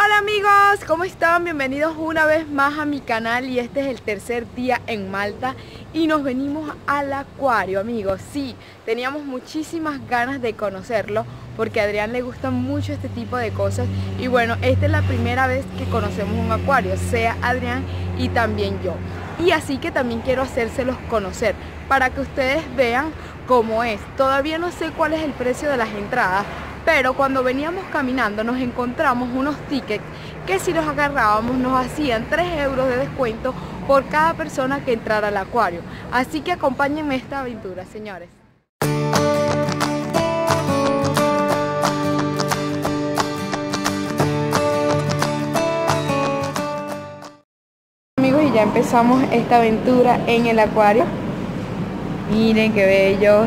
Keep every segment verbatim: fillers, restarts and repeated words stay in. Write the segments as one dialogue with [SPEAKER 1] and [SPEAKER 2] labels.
[SPEAKER 1] Hola amigos, ¿cómo están? Bienvenidos una vez más a mi canal y este es el tercer día en Malta y nos venimos al acuario, amigos. Sí, teníamos muchísimas ganas de conocerlo porque a Adrián le gustan mucho este tipo de cosas y bueno, esta es la primera vez que conocemos un acuario, sea Adrián y también yo. Y así que también quiero hacérselos conocer para que ustedes vean cómo es. Todavía no sé cuál es el precio de las entradas, pero cuando veníamos caminando nos encontramos unos tickets que si los agarrábamos nos hacían tres euros de descuento por cada persona que entrara al acuario. Así que acompáñenme a esta aventura, señores. Amigos, y ya empezamos esta aventura en el acuario. Miren qué bellos.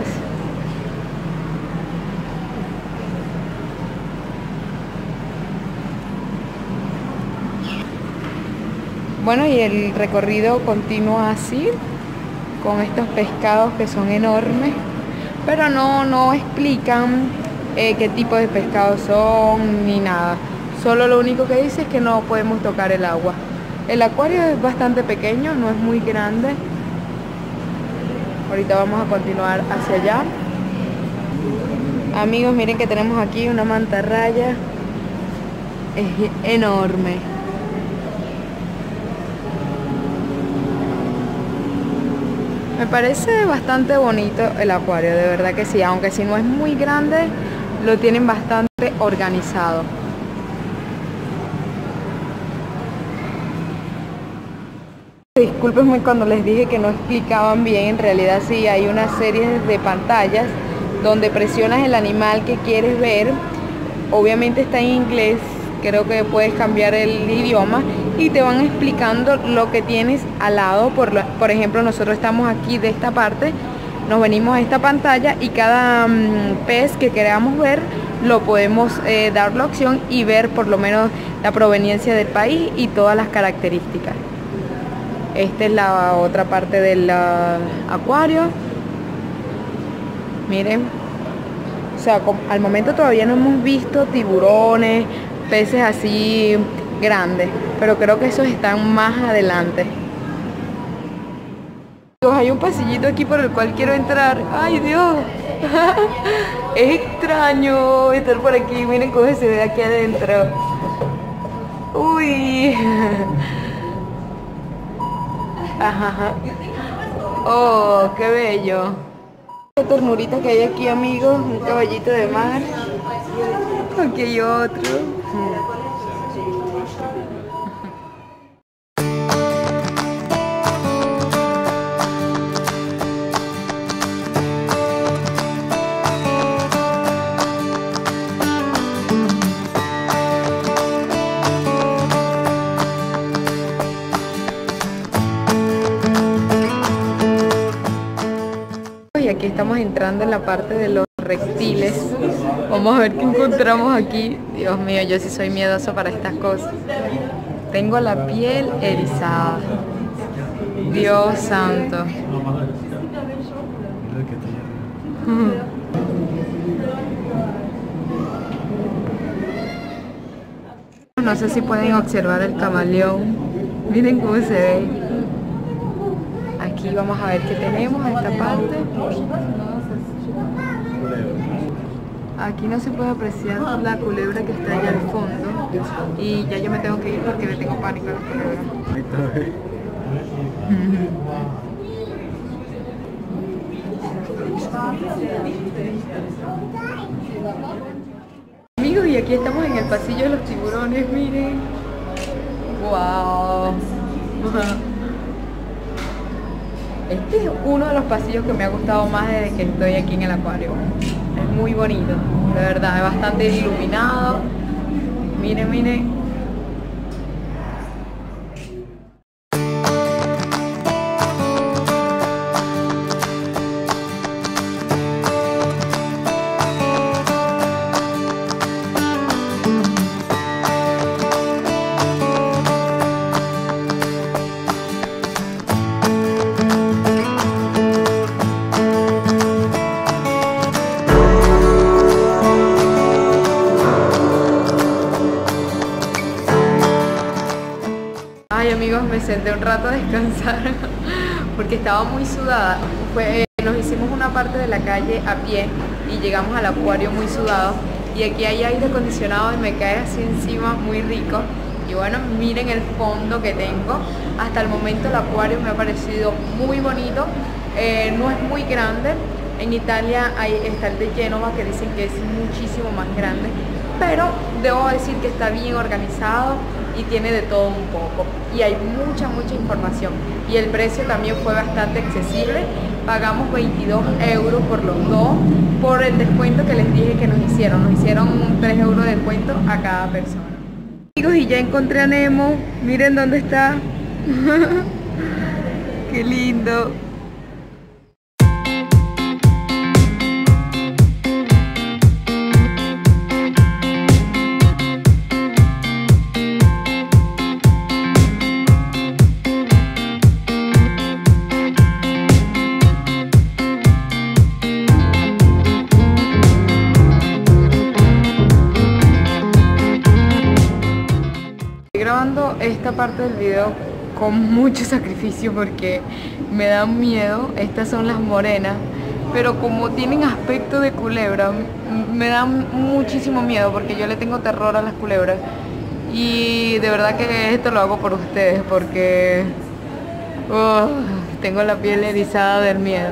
[SPEAKER 1] Bueno, y el recorrido continúa así, con estos pescados que son enormes, pero no, no explican eh, qué tipo de pescados son ni nada. Solo lo único que dice es que no podemos tocar el agua. El acuario es bastante pequeño, no es muy grande. Ahorita vamos a continuar hacia allá. Amigos, miren que tenemos aquí una mantarraya. Es enorme. Me parece bastante bonito el acuario, de verdad que sí, aunque si no es muy grande, lo tienen bastante organizado. Discúlpenme cuando les dije que no explicaban bien, en realidad sí, hay una serie de pantallas donde presionas el animal que quieres ver, obviamente está en inglés, creo que puedes cambiar el idioma y te van explicando lo que tienes al lado. Por, lo, por ejemplo, nosotros estamos aquí de esta parte, nos venimos a esta pantalla y cada um, pez que queramos ver lo podemos eh, dar la opción y ver por lo menos la proveniencia del país y todas las características. Esta es la otra parte del uh, acuario. Miren, o sea, al momento todavía no hemos visto tiburones, peces así grandes, pero creo que esos están más adelante. Hay un pasillito aquí por el cual quiero entrar. ¡Ay, Dios! Es extraño estar por aquí. Miren cómo se ve aquí adentro. ¡Uy! Ajá. ¡Oh, qué bello! Qué ternurita que hay aquí, amigos. Un caballito de mar. Aquí hay otro. Y aquí estamos entrando en la parte de los reptiles. Vamos a ver qué encontramos aquí. Dios mío, yo sí soy miedoso para estas cosas. Tengo la piel erizada. Dios santo. No sé si pueden observar el camaleón. Miren cómo se ve. Aquí vamos a ver qué tenemos en esta parte. Aquí no se puede apreciar la culebra que está allá al fondo. Y ya yo me tengo que ir porque le tengo pánico a las culebras. Amigos, y aquí estamos en el pasillo de los tiburones, miren. Wow. Este es uno de los pasillos que me ha gustado más desde que estoy aquí en el acuario. Es muy bonito, de verdad, es bastante iluminado. Miren, miren. Ay amigos, me senté un rato a descansar porque estaba muy sudada. Fue, eh, nos hicimos una parte de la calle a pie y llegamos al acuario muy sudado. Y aquí hay aire acondicionado y me cae así encima muy rico. Y bueno, miren el fondo que tengo. Hasta el momento el acuario me ha parecido muy bonito. Eh, no es muy grande. En Italia hay, está el de Génova, que dicen que es muchísimo más grande. Pero debo decir que está bien organizado y tiene de todo un poco. Y hay mucha, mucha información. Y el precio también fue bastante accesible. Pagamos veintidós euros por los dos, por el descuento que les dije que nos hicieron. Nos hicieron un tres euros de descuento a cada persona. Amigos, y ya encontré a Nemo. Miren dónde está. Qué lindo. Grabando esta parte del video con mucho sacrificio porque me dan miedo. Estas son las morenas, pero como tienen aspecto de culebra me dan muchísimo miedo porque yo le tengo terror a las culebras. Y de verdad que esto lo hago por ustedes porque oh, tengo la piel erizada del miedo.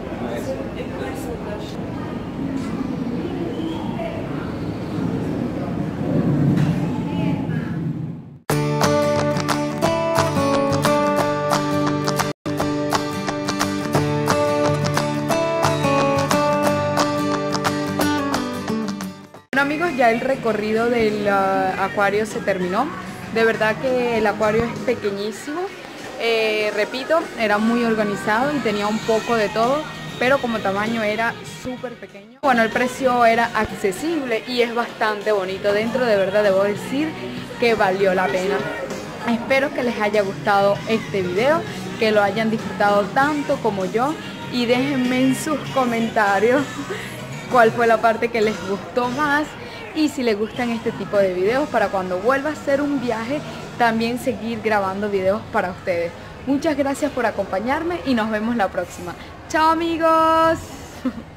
[SPEAKER 1] Bueno amigos, ya el recorrido del uh, acuario se terminó. De verdad que el acuario es pequeñísimo. Eh, repito, era muy organizado y tenía un poco de todo, pero como tamaño era súper pequeño. Bueno, el precio era accesible y es bastante bonito. Dentro de verdad debo decir que valió la pena. Espero que les haya gustado este video, que lo hayan disfrutado tanto como yo y déjenme en sus comentarios cuál fue la parte que les gustó más y si les gustan este tipo de videos para cuando vuelva a hacer un viaje también seguir grabando videos para ustedes. Muchas gracias por acompañarme y nos vemos la próxima. ¡Chao amigos!